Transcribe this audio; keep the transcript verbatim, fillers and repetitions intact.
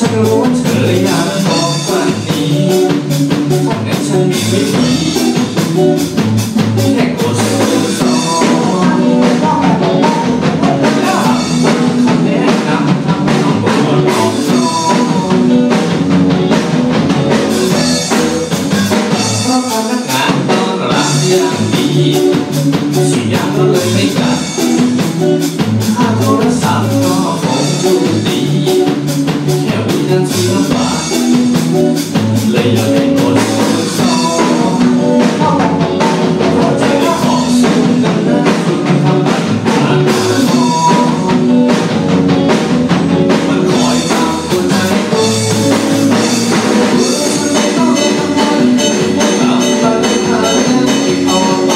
ฉันรู้ว่าเธออยากบอกวันนี้เพราะงั้นฉันมีวิธีแค่กดสองและทำคำแนะนำทำให้น้องบอกว่าน้องเพราะพนักงานต้อนรับอย่างดีสุดยอดก็เลยไม่กัดค่าโทรศัพท์ก็คงดูดีแค่วินาทีละบาทเลยอยากให้กดสองเพราะใจของฉันนั้นน่าฝึกทำมันผ่านมันคอยตามหัวใจต้องไม่ต้องทำมันตามไปหาที่เอาไป